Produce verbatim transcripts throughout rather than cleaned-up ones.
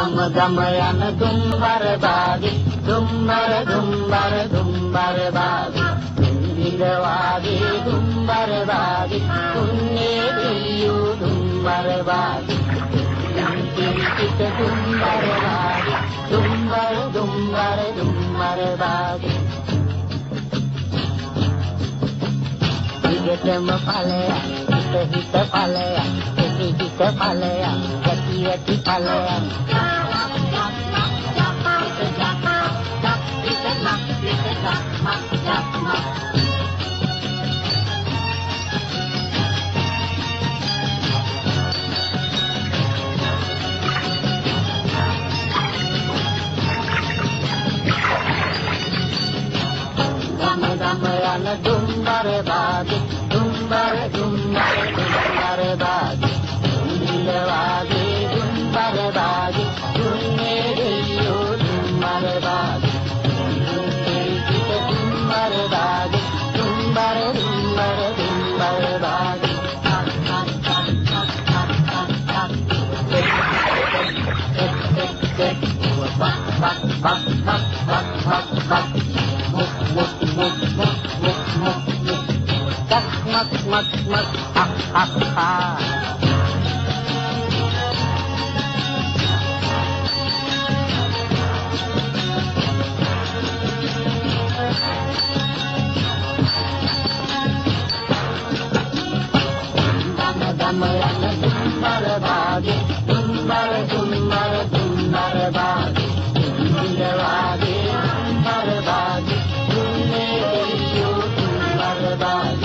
ගම ගම යන දුම්බර බාගේ දුම්බර දුම්බර දුම්බර බාගේ ඉඳ වාගේ දුම්බර බාගේ කුන්නේ දෙයියෝ දුම්බර බාගේ පිට දුම්බර බාගේ දුම්බර දුම්බර දුම්බර බාගේ ඉගෙතම ඵලයක් හිත හිත ඵලයක් හිත හිත ඵලයක් යටි යටි ඵලයක් ගම ගම යන දුම්බර බාගේ දුම්බර දුම්බර දුම්බර බාගේ ඉඳ වාගේ දුම්බර බාගේ දුන්නේ දෙයියෝ දුම්බර බාගේ පිට Dumbara බාගේ Dumbara Dumbara Dumbara බාගේ mak mak mak ha ha ha dama dama yana dumbara bage dumbara dumbara dumbara bage dumbara bage dumbara bage dunne deyo dumbara bage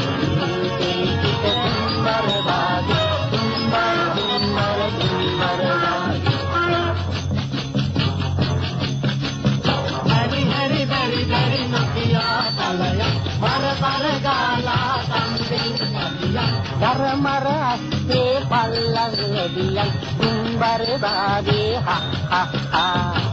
Mar aste pallang diyan dumbar bage ha ha ha